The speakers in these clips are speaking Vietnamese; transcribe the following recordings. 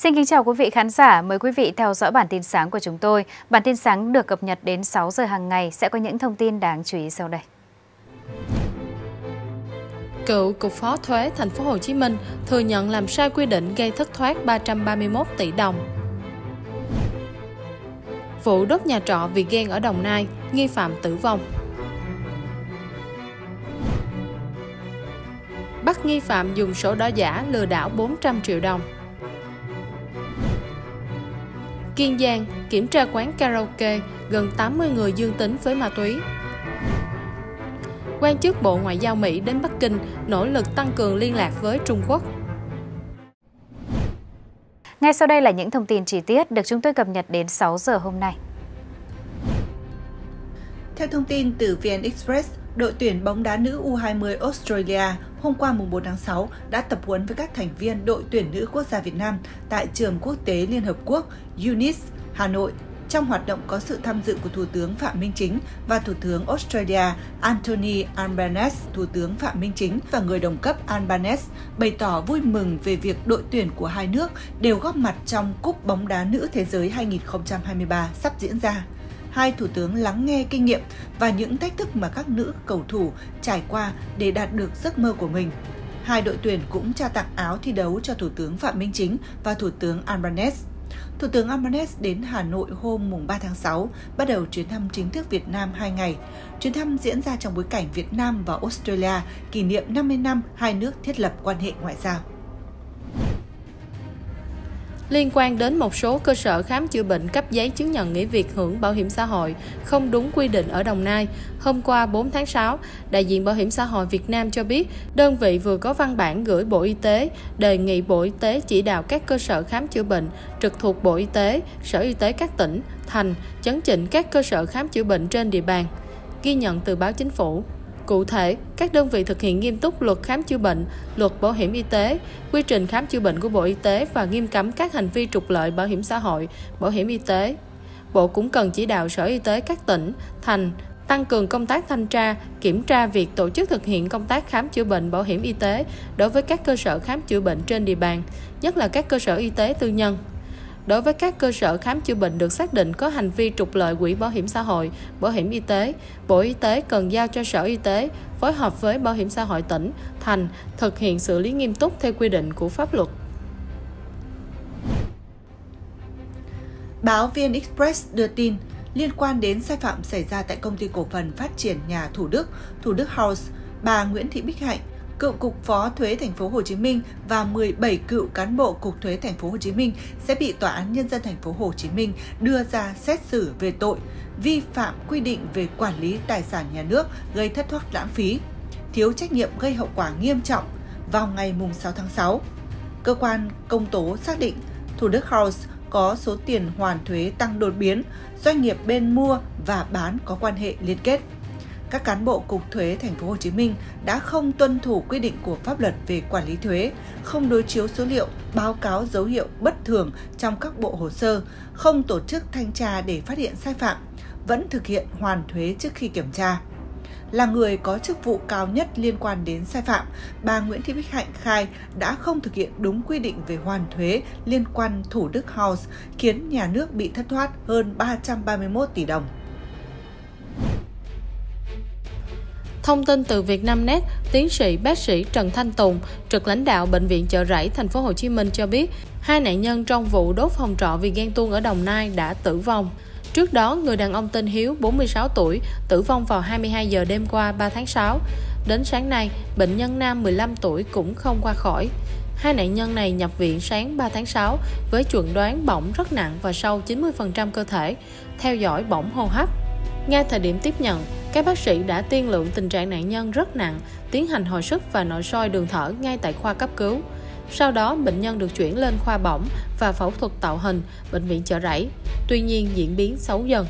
Xin kính chào quý vị khán giả, mời quý vị theo dõi bản tin sáng của chúng tôi. Bản tin sáng được cập nhật đến 6 giờ hàng ngày sẽ có những thông tin đáng chú ý sau đây. Cựu Cục Phó Thuế Thành phố Hồ Chí Minh thừa nhận làm sai quy định gây thất thoát 331 tỷ đồng. Vụ đốt nhà trọ vì ghen ở Đồng Nai, nghi phạm tử vong. Bắt nghi phạm dùng sổ đỏ giả lừa đảo 400 triệu đồng. Kiên Giang kiểm tra quán karaoke, gần 80 người dương tính với ma túy. Quan chức Bộ Ngoại giao Mỹ đến Bắc Kinh nỗ lực tăng cường liên lạc với Trung Quốc. Ngay sau đây là những thông tin chi tiết được chúng tôi cập nhật đến 6 giờ hôm nay. Theo thông tin từ VN Express, đội tuyển bóng đá nữ U20 Australia hôm qua mùng 4 tháng 6 đã tập huấn với các thành viên đội tuyển nữ quốc gia Việt Nam tại Trường Quốc tế Liên Hợp Quốc UNIS, Hà Nội. Trong hoạt động có sự tham dự của Thủ tướng Phạm Minh Chính và Thủ tướng Australia Anthony Albanese. Thủ tướng Phạm Minh Chính và người đồng cấp Albanese bày tỏ vui mừng về việc đội tuyển của hai nước đều góp mặt trong Cúp bóng đá nữ thế giới 2023 sắp diễn ra. Hai thủ tướng lắng nghe kinh nghiệm và những thách thức mà các nữ cầu thủ trải qua để đạt được giấc mơ của mình. Hai đội tuyển cũng trao tặng áo thi đấu cho Thủ tướng Phạm Minh Chính và Thủ tướng Albanese. Thủ tướng Albanese đến Hà Nội hôm mùng 3 tháng 6, bắt đầu chuyến thăm chính thức Việt Nam 2 ngày. Chuyến thăm diễn ra trong bối cảnh Việt Nam và Australia kỷ niệm 50 năm hai nước thiết lập quan hệ ngoại giao. Liên quan đến một số cơ sở khám chữa bệnh cấp giấy chứng nhận nghỉ việc hưởng bảo hiểm xã hội không đúng quy định ở Đồng Nai, hôm qua 4 tháng 6, đại diện Bảo hiểm xã hội Việt Nam cho biết đơn vị vừa có văn bản gửi Bộ Y tế đề nghị Bộ Y tế chỉ đạo các cơ sở khám chữa bệnh trực thuộc Bộ Y tế, Sở Y tế các tỉnh, thành, chấn chỉnh các cơ sở khám chữa bệnh trên địa bàn. Ghi nhận từ báo Chính phủ. Cụ thể, các đơn vị thực hiện nghiêm túc luật khám chữa bệnh, luật bảo hiểm y tế, quy trình khám chữa bệnh của Bộ Y tế và nghiêm cấm các hành vi trục lợi bảo hiểm xã hội, bảo hiểm y tế. Bộ cũng cần chỉ đạo Sở Y tế các tỉnh, thành, tăng cường công tác thanh tra, kiểm tra việc tổ chức thực hiện công tác khám chữa bệnh bảo hiểm y tế đối với các cơ sở khám chữa bệnh trên địa bàn, nhất là các cơ sở y tế tư nhân. Đối với các cơ sở khám chữa bệnh được xác định có hành vi trục lợi quỹ bảo hiểm xã hội, bảo hiểm y tế, Bộ Y tế cần giao cho Sở Y tế phối hợp với Bảo hiểm xã hội tỉnh, thành thực hiện xử lý nghiêm túc theo quy định của pháp luật. Báo VN Express đưa tin liên quan đến sai phạm xảy ra tại Công ty Cổ phần Phát triển Nhà Thủ Đức House, bà Nguyễn Thị Bích Hạnh, cựu Cục Phó Thuế Thành phố Hồ Chí Minh và 17 cựu cán bộ Cục Thuế Thành phố Hồ Chí Minh sẽ bị Tòa án Nhân dân Thành phố Hồ Chí Minh đưa ra xét xử về tội vi phạm quy định về quản lý tài sản nhà nước gây thất thoát lãng phí, thiếu trách nhiệm gây hậu quả nghiêm trọng vào ngày 6 tháng 6. Cơ quan công tố xác định Thủ Đức House có số tiền hoàn thuế tăng đột biến, doanh nghiệp bên mua và bán có quan hệ liên kết. Các cán bộ Cục Thuế Thành phố Hồ Chí Minh đã không tuân thủ quy định của pháp luật về quản lý thuế, không đối chiếu số liệu, báo cáo dấu hiệu bất thường trong các bộ hồ sơ, không tổ chức thanh tra để phát hiện sai phạm, vẫn thực hiện hoàn thuế trước khi kiểm tra. Là người có chức vụ cao nhất liên quan đến sai phạm, bà Nguyễn Thị Bích Hạnh khai đã không thực hiện đúng quy định về hoàn thuế liên quan Thủ Đức House, khiến nhà nước bị thất thoát hơn 331 tỷ đồng. Thông tin từ Vietnamnet, tiến sĩ bác sĩ Trần Thanh Tùng, trực lãnh đạo Bệnh viện Chợ Rẫy, Thành phố Hồ Chí Minh cho biết, hai nạn nhân trong vụ đốt phòng trọ vì ghen tuông ở Đồng Nai đã tử vong. Trước đó, người đàn ông tên Hiếu, 46 tuổi, tử vong vào 22 giờ đêm qua 3 tháng 6. Đến sáng nay, bệnh nhân nam 15 tuổi cũng không qua khỏi. Hai nạn nhân này nhập viện sáng 3 tháng 6 với chẩn đoán bỏng rất nặng và sâu 90% cơ thể, theo dõi bỏng hô hấp. Ngay thời điểm tiếp nhận, các bác sĩ đã tiên lượng tình trạng nạn nhân rất nặng, tiến hành hồi sức và nội soi đường thở ngay tại khoa cấp cứu. Sau đó, bệnh nhân được chuyển lên khoa bỏng và phẫu thuật tạo hình, Bệnh viện Chợ Rẫy. Tuy nhiên, diễn biến xấu dần.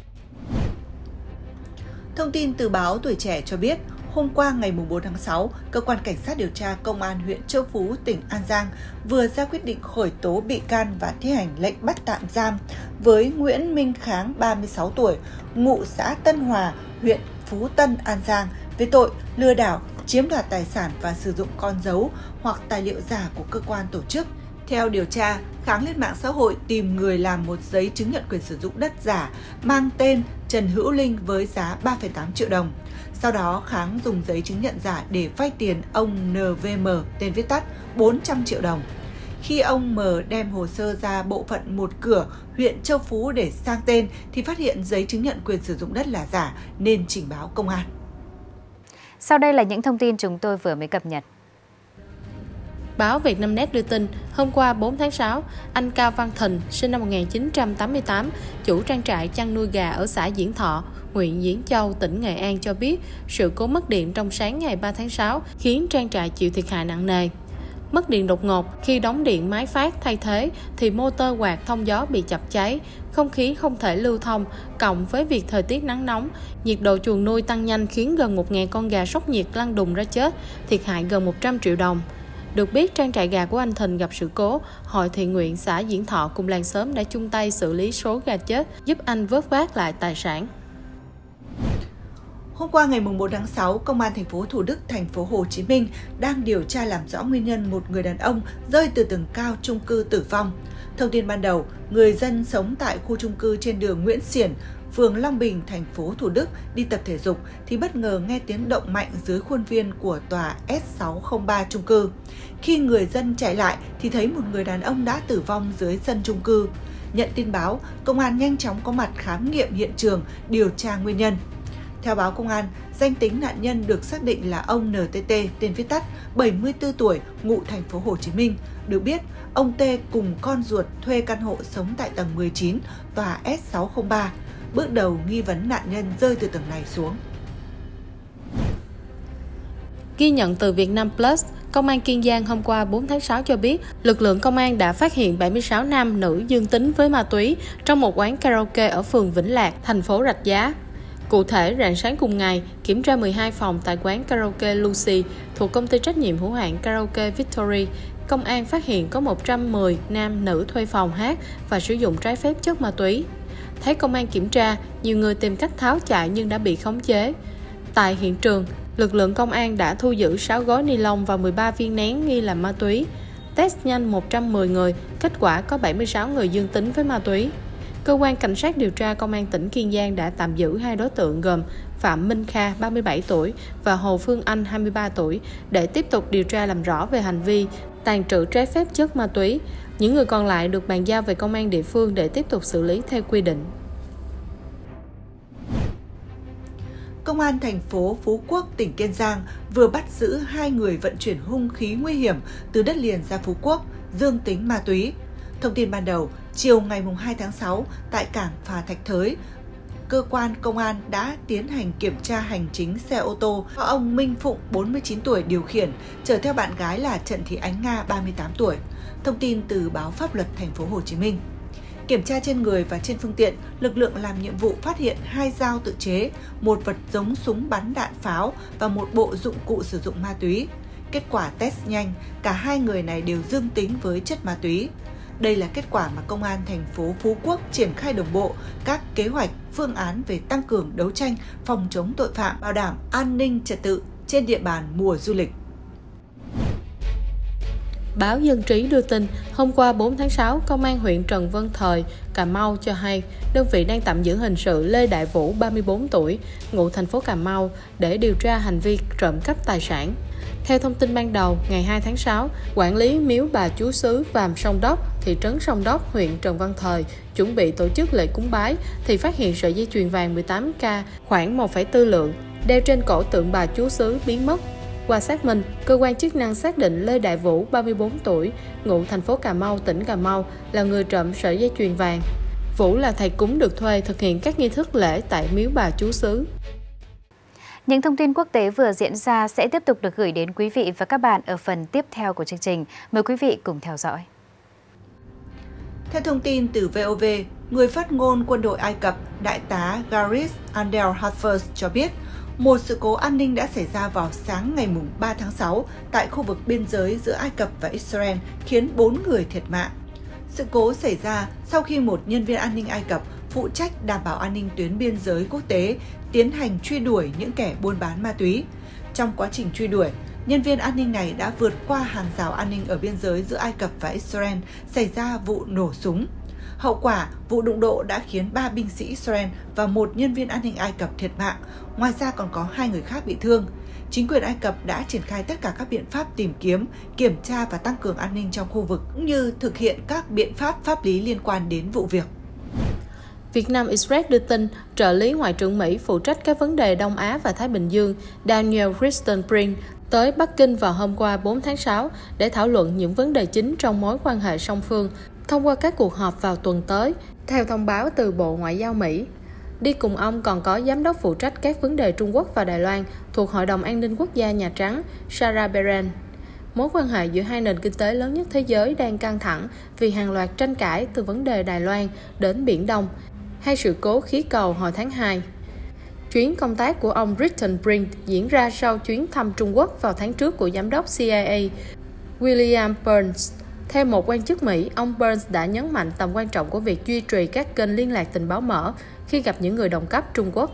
Thông tin từ báo Tuổi Trẻ cho biết, hôm qua ngày 4 tháng 6, Cơ quan Cảnh sát điều tra Công an huyện Châu Phú, tỉnh An Giang vừa ra quyết định khởi tố bị can và thi hành lệnh bắt tạm giam với Nguyễn Minh Kháng, 36 tuổi, ngụ xã Tân Hòa, huyện Phú Tân, An Giang về tội lừa đảo, chiếm đoạt tài sản và sử dụng con dấu hoặc tài liệu giả của cơ quan tổ chức. Theo điều tra, Kháng lên mạng xã hội tìm người làm một giấy chứng nhận quyền sử dụng đất giả mang tên Trần Hữu Linh với giá 3,8 triệu đồng. Sau đó, Kháng dùng giấy chứng nhận giả để vay tiền ông NVM, tên viết tắt, 400 triệu đồng. Khi ông M đem hồ sơ ra bộ phận Một Cửa, huyện Châu Phú để sang tên thì phát hiện giấy chứng nhận quyền sử dụng đất là giả nên trình báo công an. Sau đây là những thông tin chúng tôi vừa mới cập nhật. Báo Vietnamnet đưa tin, hôm qua 4 tháng 6, anh Cao Văn Thình, sinh năm 1988, chủ trang trại chăn nuôi gà ở xã Diễn Thọ, huyện Diễn Châu, tỉnh Nghệ An cho biết sự cố mất điện trong sáng ngày 3 tháng 6 khiến trang trại chịu thiệt hại nặng nề. Mất điện đột ngột, khi đóng điện máy phát thay thế thì motor quạt thông gió bị chập cháy, không khí không thể lưu thông, cộng với việc thời tiết nắng nóng, nhiệt độ chuồng nuôi tăng nhanh khiến gần 1.000 con gà sốc nhiệt lăn đùng ra chết, thiệt hại gần 100 triệu đồng. Được biết, trang trại gà của anh Thình gặp sự cố, Hội Thiện Nguyện xã Diễn Thọ cùng làng xóm đã chung tay xử lý số gà chết, giúp anh vớt vát lại tài sản. Hôm qua ngày 4 tháng 6, Công an thành phố Thủ Đức, thành phố Hồ Chí Minh đang điều tra làm rõ nguyên nhân một người đàn ông rơi từ tầng cao chung cư tử vong. Thông tin ban đầu, người dân sống tại khu chung cư trên đường Nguyễn Xiển, phường Long Bình, thành phố Thủ Đức đi tập thể dục thì bất ngờ nghe tiếng động mạnh dưới khuôn viên của tòa S603 chung cư. Khi người dân chạy lại thì thấy một người đàn ông đã tử vong dưới sân chung cư. Nhận tin báo, công an nhanh chóng có mặt khám nghiệm hiện trường, điều tra nguyên nhân. Theo báo công an, danh tính nạn nhân được xác định là ông NTT, tên viết tắt, 74 tuổi, ngụ thành phố Hồ Chí Minh. Được biết, ông T cùng con ruột thuê căn hộ sống tại tầng 19, tòa S603. Bước đầu nghi vấn nạn nhân rơi từ tầng này xuống. Ghi nhận từ Vietnam Plus, Công an Kiên Giang hôm qua 4 tháng 6 cho biết, lực lượng công an đã phát hiện 76 nam nữ dương tính với ma túy trong một quán karaoke ở phường Vĩnh Lạc, thành phố Rạch Giá. Cụ thể, rạng sáng cùng ngày, kiểm tra 12 phòng tại quán karaoke Lucy thuộc công ty trách nhiệm hữu hạn karaoke Victory, công an phát hiện có 110 nam nữ thuê phòng hát và sử dụng trái phép chất ma túy. Thấy công an kiểm tra, nhiều người tìm cách tháo chạy nhưng đã bị khống chế. Tại hiện trường, lực lượng công an đã thu giữ 6 gói ni lông và 13 viên nén nghi là ma túy. Test nhanh 110 người, kết quả có 76 người dương tính với ma túy. Cơ quan Cảnh sát điều tra Công an tỉnh Kiên Giang đã tạm giữ 2 đối tượng gồm Phạm Minh Kha, 37 tuổi và Hồ Phương Anh, 23 tuổi để tiếp tục điều tra làm rõ về hành vi tàng trữ trái phép chất ma túy. Những người còn lại được bàn giao về công an địa phương để tiếp tục xử lý theo quy định. Công an thành phố Phú Quốc, tỉnh Kiên Giang vừa bắt giữ 2 người vận chuyển hung khí nguy hiểm từ đất liền ra Phú Quốc, dương tính ma túy. Thông tin ban đầu, chiều ngày 2 tháng 6, tại cảng Phà Thạch Thới, cơ quan công an đã tiến hành kiểm tra hành chính xe ô tô do ông Minh Phụng, 49 tuổi điều khiển, chở theo bạn gái là Trần Thị Ánh Nga, 38 tuổi. Thông tin từ báo Pháp luật thành phố Hồ Chí Minh. Kiểm tra trên người và trên phương tiện, lực lượng làm nhiệm vụ phát hiện 2 dao tự chế, một vật giống súng bắn đạn pháo và một bộ dụng cụ sử dụng ma túy. Kết quả test nhanh, cả 2 người này đều dương tính với chất ma túy. Đây là kết quả mà Công an thành phố Phú Quốc triển khai đồng bộ các kế hoạch, phương án về tăng cường đấu tranh, phòng chống tội phạm, bảo đảm an ninh trật tự trên địa bàn mùa du lịch. Báo Dân Trí đưa tin, hôm qua 4 tháng 6, Công an huyện Trần Văn Thời, Cà Mau cho hay đơn vị đang tạm giữ hình sự Lê Đại Vũ, 34 tuổi, ngụ thành phố Cà Mau để điều tra hành vi trộm cắp tài sản. Theo thông tin ban đầu, ngày 2 tháng 6, quản lý miếu Bà Chúa Xứ Vàm Sông Đốc, thị trấn Sông Đốc, huyện Trần Văn Thời, chuẩn bị tổ chức lễ cúng bái thì phát hiện sợi dây chuyền vàng 18K khoảng 1,4 lượng đeo trên cổ tượng Bà Chúa Xứ biến mất. Qua xác minh, cơ quan chức năng xác định Lê Đại Vũ, 34 tuổi, ngụ thành phố Cà Mau, tỉnh Cà Mau, là người trộm sợi dây chuyền vàng. Vũ là thầy cúng được thuê thực hiện các nghi thức lễ tại miếu Bà Chúa Xứ. Những thông tin quốc tế vừa diễn ra sẽ tiếp tục được gửi đến quý vị và các bạn ở phần tiếp theo của chương trình. Mời quý vị cùng theo dõi. Theo thông tin từ VOV, người phát ngôn quân đội Ai Cập, Đại tá Gareth Andel Hafez cho biết, một sự cố an ninh đã xảy ra vào sáng ngày 3 tháng 6 tại khu vực biên giới giữa Ai Cập và Israel, khiến 4 người thiệt mạng. Sự cố xảy ra sau khi một nhân viên an ninh Ai Cập phụ trách đảm bảo an ninh tuyến biên giới quốc tế tiến hành truy đuổi những kẻ buôn bán ma túy. Trong quá trình truy đuổi, nhân viên an ninh này đã vượt qua hàng rào an ninh ở biên giới giữa Ai Cập và Israel, xảy ra vụ nổ súng. Hậu quả, vụ đụng độ đã khiến 3 binh sĩ Israel và 1 nhân viên an ninh Ai Cập thiệt mạng, ngoài ra còn có 2 người khác bị thương. Chính quyền Ai Cập đã triển khai tất cả các biện pháp tìm kiếm, kiểm tra và tăng cường an ninh trong khu vực, cũng như thực hiện các biện pháp pháp lý liên quan đến vụ việc. Việt Nam Express đưa tin, trợ lý Ngoại trưởng Mỹ phụ trách các vấn đề Đông Á và Thái Bình Dương Daniel Christenbrink tới Bắc Kinh vào hôm qua 4 tháng 6 để thảo luận những vấn đề chính trong mối quan hệ song phương thông qua các cuộc họp vào tuần tới, theo thông báo từ Bộ Ngoại giao Mỹ. Đi cùng ông còn có Giám đốc phụ trách các vấn đề Trung Quốc và Đài Loan thuộc Hội đồng An ninh Quốc gia Nhà Trắng Sarah Beren. Mối quan hệ giữa hai nền kinh tế lớn nhất thế giới đang căng thẳng vì hàng loạt tranh cãi từ vấn đề Đài Loan đến Biển Đông hay sự cố khí cầu hồi tháng 2. Chuyến công tác của ông Christenbrink diễn ra sau chuyến thăm Trung Quốc vào tháng trước của Giám đốc CIA William Burns. Theo một quan chức Mỹ, ông Burns đã nhấn mạnh tầm quan trọng của việc duy trì các kênh liên lạc tình báo mở khi gặp những người đồng cấp Trung Quốc.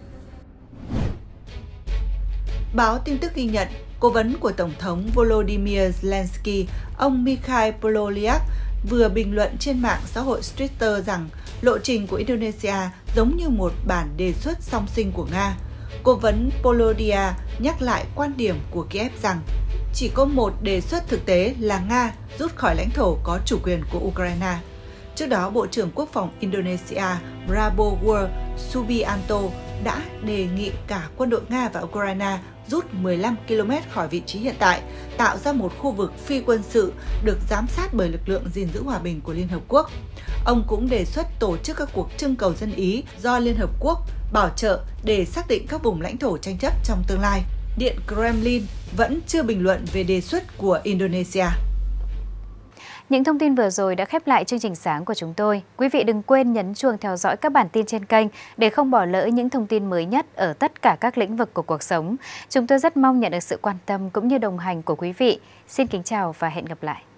Báo tin tức ghi nhận, cố vấn của Tổng thống Volodymyr Zelensky, ông Mikhail Podolyak, vừa bình luận trên mạng xã hội Twitter rằng lộ trình của Indonesia giống như một bản đề xuất song sinh của Nga. Cố vấn Podolyak nhắc lại quan điểm của Kiev rằng chỉ có một đề xuất thực tế là Nga rút khỏi lãnh thổ có chủ quyền của Ukraine. Trước đó, Bộ trưởng Quốc phòng Indonesia Prabowo Subianto đã đề nghị cả quân đội Nga và Ukraine rút 15 km khỏi vị trí hiện tại, tạo ra một khu vực phi quân sự được giám sát bởi lực lượng gìn giữ hòa bình của Liên Hợp Quốc. Ông cũng đề xuất tổ chức các cuộc trưng cầu dân Ý do Liên Hợp Quốc bảo trợ để xác định các vùng lãnh thổ tranh chấp trong tương lai. Điện Kremlin vẫn chưa bình luận về đề xuất của Indonesia. Những thông tin vừa rồi đã khép lại chương trình sáng của chúng tôi. Quý vị đừng quên nhấn chuông theo dõi các bản tin trên kênh để không bỏ lỡ những thông tin mới nhất ở tất cả các lĩnh vực của cuộc sống. Chúng tôi rất mong nhận được sự quan tâm cũng như đồng hành của quý vị. Xin kính chào và hẹn gặp lại.